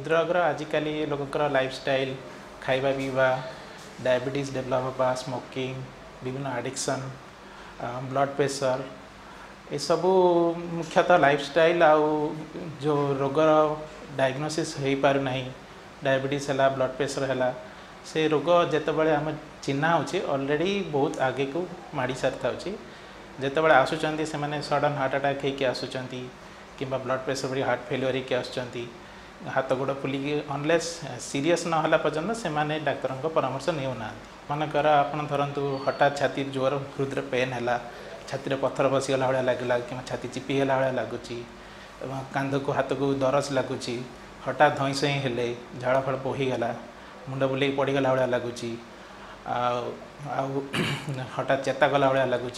हृदरोगर आजिकल लोकर lifestyle खाଇବା पीवा diabetes develop होगा स्मोकिंग विभिन्न एडिक्शन ब्लड प्रेशर ये सब मुख्यतः लाइफस्टाइल आउ जो रोगर डायग्नोसिस हो पार नहीं डायबिटीज है ब्लड प्रेशर है से रोग जितेबाला आम चिन्हा होची ऑलरेडी बहुत आगे को माड़ी सारी था जितेबाला आसुँच से सडन हार्ट अटैक होकर आसुँच कि ब्लड प्रेशर हार्ट फेलियर होकर आसुँच हाथ गोड़ फुलिकी अनलेस सीरीयस ना पर्यटन से डाक्तर परामर्श नेउना मनकर आप धरतु हठात छाती जोर हृदय पेन है छाती पत्थर बसीगला भाया लगे कि छाती चिपीगला भाया लगुच कांध को हाथ को दरज लगुच हठात धई सई हेले झाड़ फाड़ बोहीगला मुंड बुले पड़गला भाया लगुच हठात चेता गला भाया लगुच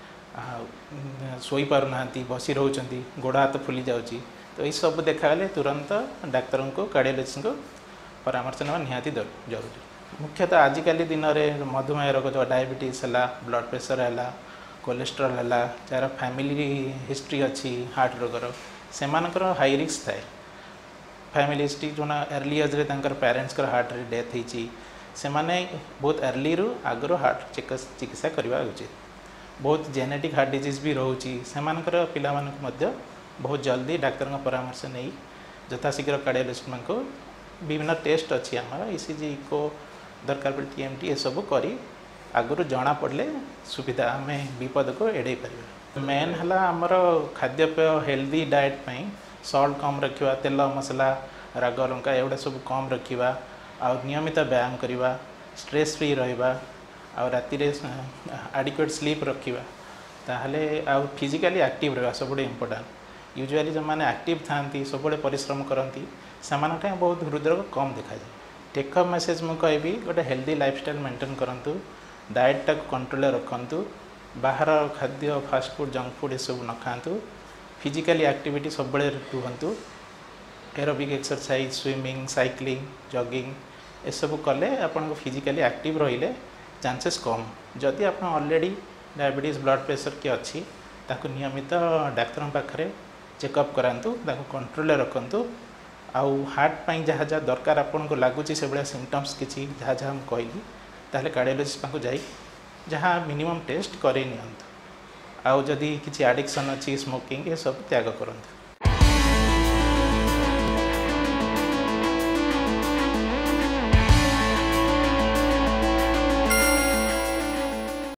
शोपारना बसी रोच गोड़ हाथ फुली जाऊँगी तो ये सब देखागले तुरंत डाक्तर को कार्डियोलॉजिस्ट को परामर्श ना निहाती जरूरी मुख्यतः आजिकल दिन में मधुमेह रोग जो डायबिटीज है ब्लड प्रेशर है कोलेस्ट्रॉल है जार फैमिली हिस्ट्री अच्छी हार्ट रोगर से हाई रिस्क थाए फैमिली हिस्ट्री जो अर्ली एज पेरेंट्स हार्ट रे डेथ होती से बहुत अर्ली रू आगर हार्ट चिकित्सा करवा उचित बहुत जेनेटिक हार्ट डिजीज भी रोचे से पाला बहुत जल्दी डाक्तर परामर्श नहीं यथाशीघ्र कार्डियोलॉजिस्ट को विभिन्न टेस्ट अच्छी आमर ईसीजी इको दरकार पड़े टीएमटी ये सब करी आगुरी जना पड़े सुविधा आम विपद को एड़े पार मेन है आमर खाद्यपेय हेल्दी डाएट सल्ट कम रखा तेल मसला राग लंका एगुड़ा सब कम रखा आ नियमित व्यायाम करवा स्ट्रेस फ्री रहा राति एडिक्वेट स्लीप रखा ताहले आ फिजिकली एक्टिव रहा सब इम्पोर्टाट यूजुअली जो मैंने एक्टिव था सब परिश्रम करती से बहुत हृदय कम देखा जाए टेकअप मेसेज मुझे कहि गोटे हेल्दी लाइफस्टाइल मेंटेन करूँ डाएट टाक कंट्रोल रखु बाहर खाद्य फास्ट फूड जंक फूड ये सब न खातु फिजिकली एक्टिविटी सब रुहतु aerobic exercise swimming cycling jogging ये सब कले आपन फिजिकली एक्टिव रहिले चांसेस कम जदि आप ऑलरेडी डायबिटीज ब्लड प्रेशर की अच्छी ताकू नियमित डाक्तर पाखे चेकअप करातु कंट्रोल रखु आउ हार्ट पाई जहाँ जहाँ दरकार आपन को लगुच से भाया सिम्पटम्स किसी जहाँ जहाँ कहली ताहले कार्डियोलॉजिस्ट पाखु जाई जहाँ मिनिमम टेस्ट करे नियंतु आउ जदि किसी एडिक्शन अच्छी स्मोकिंग ये सब त्याग करंतु।